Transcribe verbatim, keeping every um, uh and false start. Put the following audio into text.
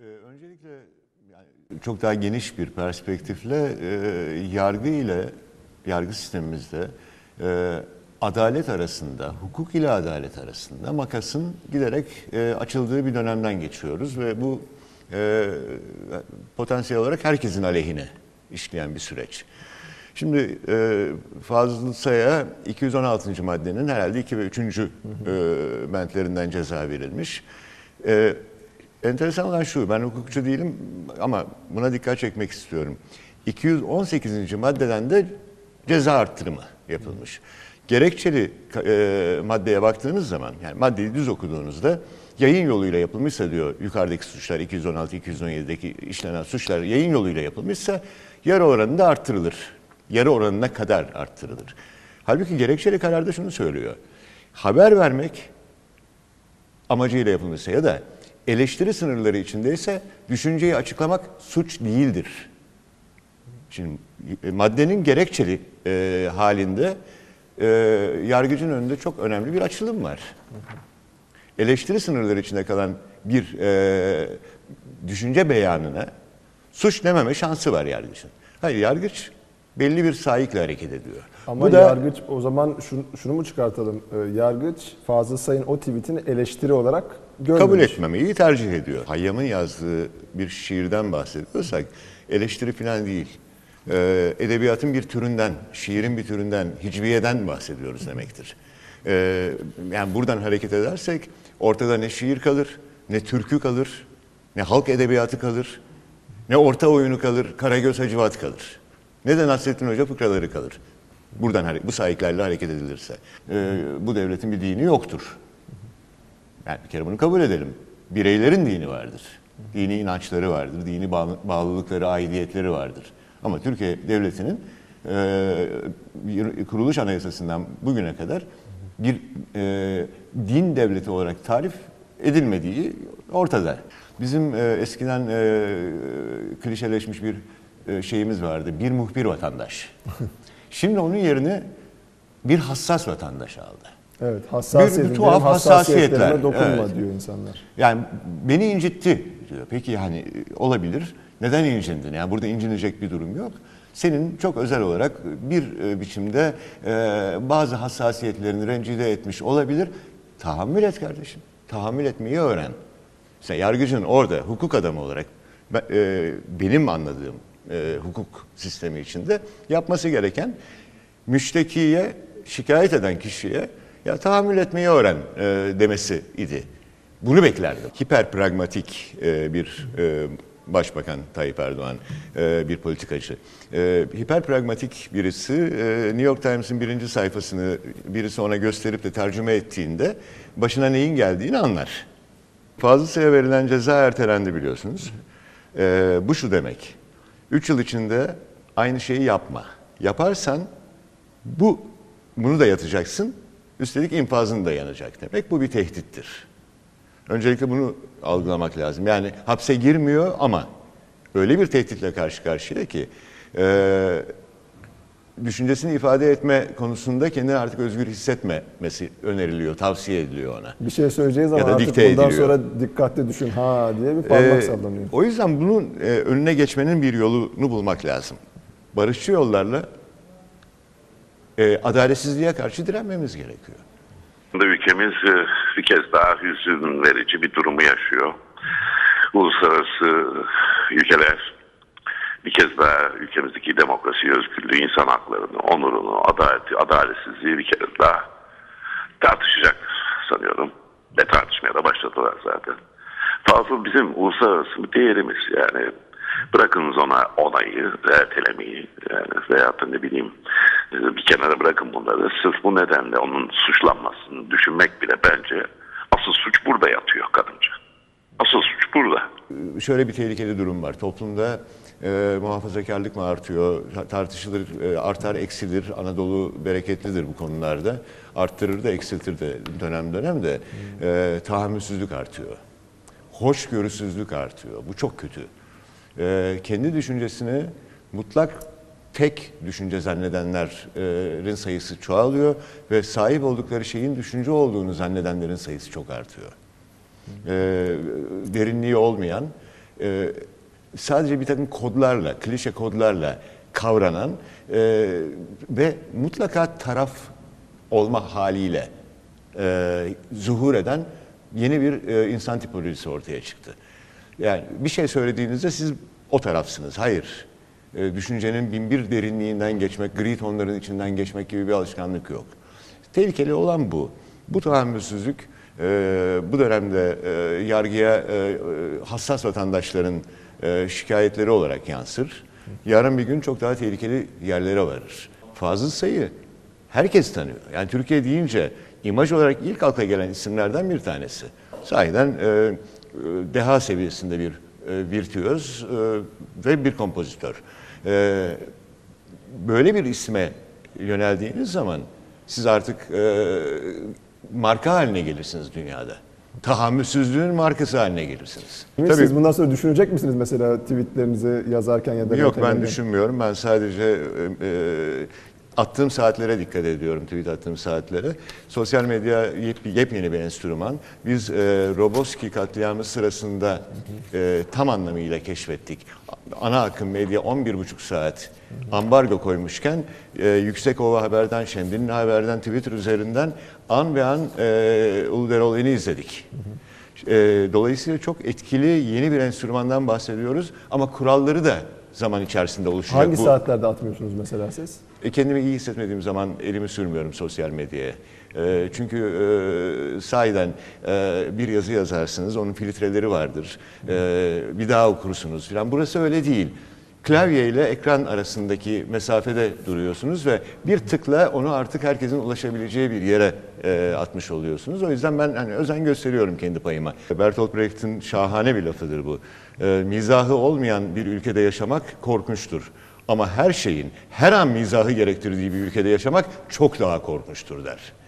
Ee, öncelikle yani çok daha geniş bir perspektifle e, yargı ile yargı sistemimizde e, adalet arasında, hukuk ile adalet arasında makasın giderek e, açıldığı bir dönemden geçiyoruz ve bu e, potansiyel olarak herkesin aleyhine işleyen bir süreç. Şimdi e, Fazıl Say'a iki yüz on altıncı maddenin herhalde iki ve üçüncü E, bentlerinden ceza verilmiş. E, enteresan olan şu, ben hukukçu değilim ama buna dikkat çekmek istiyorum. iki yüz on sekizinci maddeden de ceza arttırımı yapılmış. Gerekçeli e, maddeye baktığınız zaman, yani maddeyi düz okuduğunuzda yayın yoluyla yapılmışsa diyor yukarıdaki suçlar iki yüz on altı iki yüz on yedideki işlenen suçlar yayın yoluyla yapılmışsa yarı oranında arttırılır. Yarı oranına kadar arttırılır. Halbuki gerekçeli kararda şunu söylüyor. Haber vermek amacıyla yapılmışsa ya da eleştiri sınırları içindeyse düşünceyi açıklamak suç değildir. Şimdi maddenin gerekçeli e, halinde e, yargıcın önünde çok önemli bir açılım var. Eleştiri sınırları içinde kalan bir e, düşünce beyanına suç dememe şansı var yargıcın. Hayır, yargıç belli bir sahikle hareket ediyor. Ama Bu da, yargıç o zaman şunu, şunu mu çıkartalım? Ee, yargıç Fazıl Say'ın o tweetini eleştiri olarak görmemiş. Kabul etmemeyi tercih ediyor. Hayyam'ın yazdığı bir şiirden bahsediyorsak eleştiri falan değil. Ee, edebiyatın bir türünden, şiirin bir türünden, hicviyeden bahsediyoruz demektir. Ee, yani buradan hareket edersek ortada ne şiir kalır, ne türkü kalır, ne halk edebiyatı kalır, ne orta oyunu kalır, Karagöz Hacivat kalır. Ne de Nasrettin Hoca fıkraları kalır. Buradan bu sahiplerle hareket edilirse. Ee, bu devletin bir dini yoktur. Yani bir kere bunu kabul edelim. Bireylerin dini vardır. Dini inançları vardır. Dini bağlılıkları, aidiyetleri vardır. Ama Türkiye Devleti'nin e, kuruluş anayasasından bugüne kadar bir e, din devleti olarak tarif edilmediği ortada. Bizim e, eskiden e, klişeleşmiş bir e, şeyimiz vardı. Bir muhbir vatandaş. Şimdi onun yerini bir hassas vatandaş aldı. Evet, hassasiyet, bir, bir tuhaf hassasiyetler dokunma evet. diyor insanlar. Yani beni incitti diyor. Peki hani olabilir. Neden incindin? Yani burada incinecek bir durum yok. Senin çok özel olarak bir e, biçimde e, bazı hassasiyetlerini rencide etmiş olabilir. Tahammül et kardeşim. Tahammül etmeyi öğren. Mesela yargıcın orada hukuk adamı olarak ben, e, benim anladığım e, hukuk sistemi içinde yapması gereken müştekiye, şikayet eden kişiye ya tahammül etmeyi öğren e, demesi idi. Bunu beklerdim. Hiper pragmatik e, bir e, Başbakan Tayyip Erdoğan, e, bir politikacı. E, hiper pragmatik birisi e, New York Times'in birinci sayfasını birisi ona gösterip de tercüme ettiğinde başına neyin geldiğini anlar. Fazıl Say'a verilen ceza ertelendi biliyorsunuz. E, bu şu demek. Üç yıl içinde aynı şeyi yapma. Yaparsan bu bunu da yatacaksın. Üstelik infazın da yanacak demek. Bu bir tehdittir. Öncelikle bunu algılamak lazım. Yani hapse girmiyor ama öyle bir tehditle karşı karşıya ki e, düşüncesini ifade etme konusunda kendini artık özgür hissetmemesi öneriliyor, tavsiye ediliyor ona. Bir şey söyleyeceği zaman ya artık bundan ediliyor. Sonra dikkatli düşün ha diye bir parmak e, sallanıyor. O yüzden bunun e, önüne geçmenin bir yolunu bulmak lazım. Barışçı yollarla e, adaletsizliğe karşı direnmemiz gerekiyor. Ülkemiz bir kez daha hüzün verici bir durumu yaşıyor. Uluslararası ülkeler bir kez daha ülkemizdeki demokrasi, özgürlüğü, insan haklarını, onurunu, adaleti, adaletsizliği bir kez daha tartışacak sanıyorum. Ve tartışmaya da başladılar zaten. Fazıl bizim uluslararası bir değerimiz yani. Bırakınız ona onayı, ertelemeyi yani veya da ne bileyim bir kenara bırakın bunları. Sırf bu nedenle onun suçlanmasını düşünmek bile bence asıl suç burada yatıyor kadınca. Asıl suç burada. Şöyle bir tehlikeli durum var. Toplumda e, muhafazakarlık mı artıyor, tartışılır, e, artar, eksilir. Anadolu bereketlidir bu konularda. Arttırır da eksiltir de dönem dönem de e, tahammülsüzlük artıyor. Hoşgörüsüzlük artıyor. Bu çok kötü. E, kendi düşüncesini mutlak tek düşünce zannedenlerin sayısı çoğalıyor ve sahip oldukları şeyin düşünce olduğunu zannedenlerin sayısı çok artıyor. E, derinliği olmayan, e, sadece bir takım kodlarla, klişe kodlarla kavranan e, ve mutlaka taraf olma haliyle e, zuhur eden yeni bir e, insan tipolojisi ortaya çıktı. Yani bir şey söylediğinizde siz o tarafsınız. Hayır. E, düşüncenin binbir derinliğinden geçmek, gri tonların içinden geçmek gibi bir alışkanlık yok. Tehlikeli olan bu. Bu tahammülsüzlük e, bu dönemde e, yargıya e, hassas vatandaşların e, şikayetleri olarak yansır. Yarın bir gün çok daha tehlikeli yerlere varır. Fazıl Say'ı herkes tanıyor. Yani Türkiye deyince imaj olarak ilk akla gelen isimlerden bir tanesi. Sahiden e, deha seviyesinde bir e, virtüöz e, ve bir kompozitör. E, böyle bir isme yöneldiğiniz zaman siz artık e, marka haline gelirsiniz dünyada. Tahammülsüzlüğün markası haline gelirsiniz. Tabii. Siz bundan sonra düşünecek misiniz mesela tweetlerinizi yazarken ya da... Yok, ben düşünmüyorum. Ben sadece e, e, attığım saatlere dikkat ediyorum, tweet attığım saatlere. Sosyal medya yep, yepyeni bir enstrüman. Biz e, Roboski katliamı sırasında e, tam anlamıyla keşfettik. Ana akım medya on bir buçuk saat ambargo koymuşken e, Yüksekova Haber'den, Şemdinli Haber'den, Twitter üzerinden an ve an e, Uluderoğlu'nu izledik. E, dolayısıyla çok etkili yeni bir enstrümandan bahsediyoruz ama kuralları da zaman içerisinde oluşacak. Hangi Bu, saatlerde atmıyorsunuz mesela siz? E, kendimi iyi hissetmediğim zaman elimi sürmüyorum sosyal medyaya. E, çünkü e, sahiden e, bir yazı yazarsınız, onun filtreleri vardır. E, bir daha okursunuz falan. Burası öyle değil. Klavye ile ekran arasındaki mesafede duruyorsunuz ve bir tıkla onu artık herkesin ulaşabileceği bir yere e, atmış oluyorsunuz. O yüzden ben hani özen gösteriyorum kendi payıma. Bertolt Brecht'in şahane bir lafıdır bu. E, mizahı olmayan bir ülkede yaşamak korkunçtur. Ama her şeyin her an mizahı gerektirdiği bir ülkede yaşamak çok daha korkunçtur der.